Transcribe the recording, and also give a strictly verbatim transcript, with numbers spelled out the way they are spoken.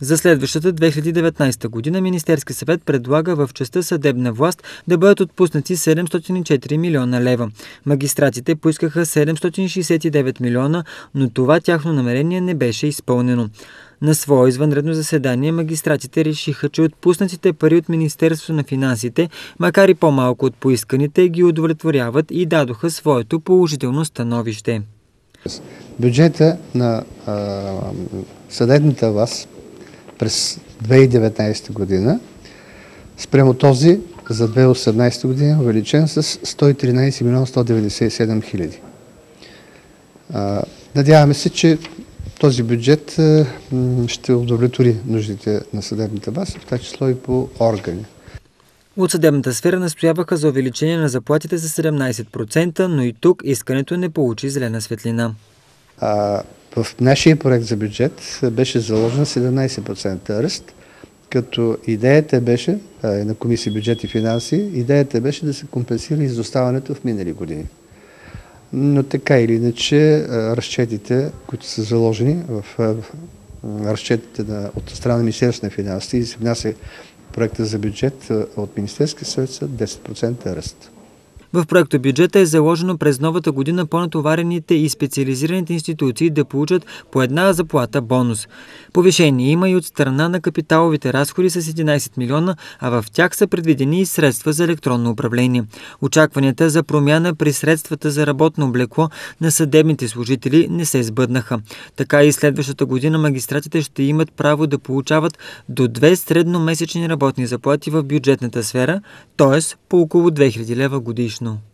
За следващата две хиляди и деветнадесета година Министерски съвет предлага в частта съдебна власт да бъдат отпуснати седемстотин и четири милиона лева. Магистратите поискаха седемстотин шестдесет и девет милиона, но това тяхно намерение не беше изпълнено. На свое извънредно заседание магистратите решиха, че отпуснатите пари от Министерството на финансите, макар и по-малко от поисканите, ги удовлетворяват и дадоха своето положително становище. Бюджета на а, съдебната власт през две хиляди и деветнадесета година спрямо този за две хиляди и осемнадесета година е увеличен с сто и тринадесет милиона сто деветдесет и седем хиляди. Надяваме се, че този бюджет ще удовлетвори нуждите на съдебната власт, в това число и по органи. От съдебната сфера настояваха за увеличение на заплатите за седемнадесет процента, но и тук искането не получи зелена светлина. А, в нашия проект за бюджет беше заложен седемнадесет процента ръст, като идеята беше, а, на Комисия бюджет и финанси, идеята беше да се компенсира изоставането в минали години. Но така или иначе, разчетите, които са заложени в, в разчетите на, от страна на Министерството на финансите и се внася проекта за бюджет от Министерския съвет са десет процента ръст. В проекта бюджета е заложено през новата година по-натоварените и специализираните институции да получат по една заплата бонус. Повишение има и от страна на капиталовите разходи с единадесет милиона, а в тях са предвидени и средства за електронно управление. Очакванията за промяна при средствата за работно облекло на съдебните служители не се сбъднаха. Така и следващата година магистратите ще имат право да получават до две средномесечни работни заплати в бюджетната сфера, т.е. по около две хиляди лева годишно.